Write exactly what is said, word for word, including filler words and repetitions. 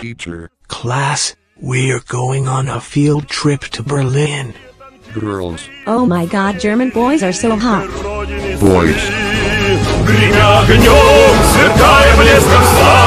Teacher. Class, we're going on a field trip to Berlin. Girls. Oh my god, German boys are so hot. Boys. Гремя огнем, сверкая блеском славы.